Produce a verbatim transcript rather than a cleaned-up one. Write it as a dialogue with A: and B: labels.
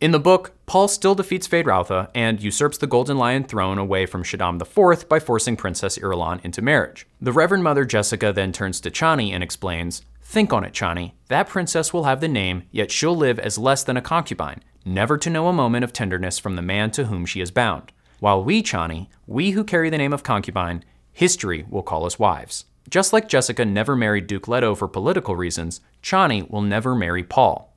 A: In the book, Paul still defeats Feyd-Rautha and usurps the Golden Lion throne away from Shaddam the fourth by forcing Princess Irulan into marriage. The Reverend Mother Jessica then turns to Chani and explains, "Think on it, Chani. That princess will have the name, yet she'll live as less than a concubine, never to know a moment of tenderness from the man to whom she is bound. While we, Chani, we who carry the name of concubine, history will call us wives." Just like Jessica never married Duke Leto for political reasons, Chani will never marry Paul.